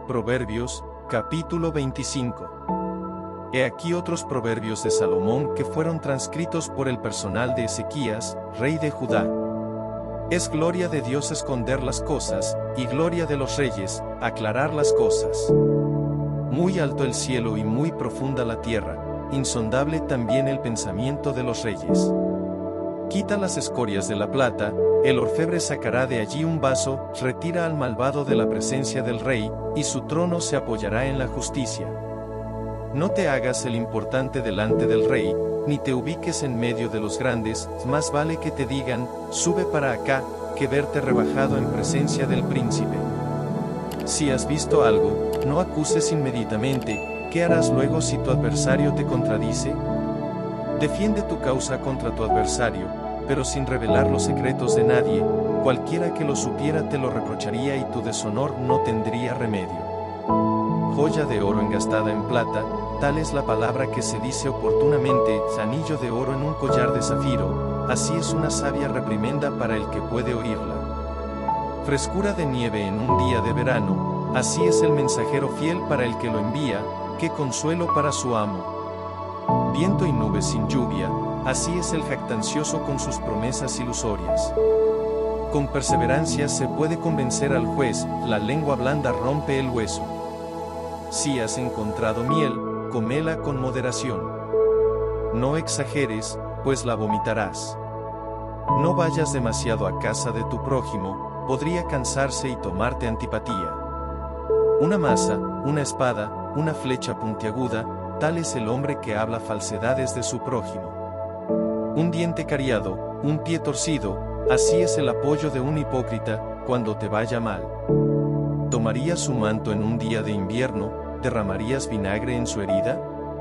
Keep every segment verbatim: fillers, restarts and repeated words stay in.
Proverbios, capítulo veinticinco. He aquí otros proverbios de Salomón que fueron transcritos por el personal de Ezequías, rey de Judá. Es gloria de Dios esconder las cosas, y gloria de los reyes, aclarar las cosas. Muy alto el cielo y muy profunda la tierra, insondable también el pensamiento de los reyes. Quita las escorias de la plata, el orfebre sacará de allí un vaso, retira al malvado de la presencia del rey, y su trono se apoyará en la justicia. No te hagas el importante delante del rey, ni te ubiques en medio de los grandes, más vale que te digan, sube para acá, que verte rebajado en presencia del príncipe. Si has visto algo, no acuses inmediatamente, ¿qué harás luego si tu adversario te contradice? Defiende tu causa contra tu adversario, pero sin revelar los secretos de nadie, cualquiera que lo supiera te lo reprocharía y tu deshonor no tendría remedio. Joya de oro engastada en plata, tal es la palabra que se dice oportunamente, anillo de oro en un collar de zafiro, así es una sabia reprimenda para el que puede oírla. Frescura de nieve en un día de verano, así es el mensajero fiel para el que lo envía, qué consuelo para su amo. Viento y nubes sin lluvia, así es el jactancioso con sus promesas ilusorias. Con perseverancia se puede convencer al juez, la lengua blanda rompe el hueso. Si has encontrado miel, comela con moderación. No exageres, pues la vomitarás. No vayas demasiado a casa de tu prójimo, podría cansarse y tomarte antipatía. Una maza, una espada, una flecha puntiaguda, tal es el hombre que habla falsedades de su prójimo. Un diente cariado, un pie torcido, así es el apoyo de un hipócrita, cuando te vaya mal. ¿Tomarías su manto en un día de invierno, derramarías vinagre en su herida?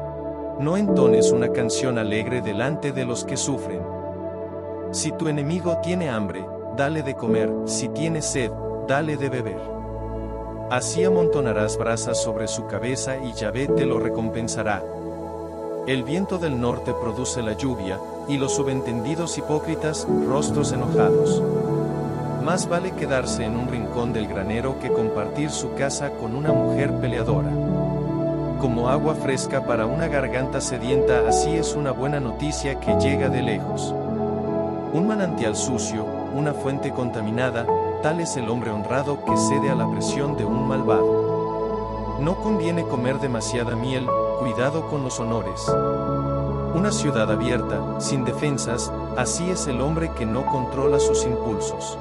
No entones una canción alegre delante de los que sufren. Si tu enemigo tiene hambre, dale de comer, si tiene sed, dale de beber. Así amontonarás brasas sobre su cabeza y Yahvé te lo recompensará. El viento del norte produce la lluvia, y los subentendidos hipócritas, rostros enojados. Más vale quedarse en un rincón del granero que compartir su casa con una mujer peleadora. Como agua fresca para una garganta sedienta, así es una buena noticia que llega de lejos. Un manantial sucio, una fuente contaminada, tal es el hombre honrado que cede a la presión de un malvado. No conviene comer demasiada miel, cuidado con los honores. Una ciudad abierta, sin defensas, así es el hombre que no controla sus impulsos.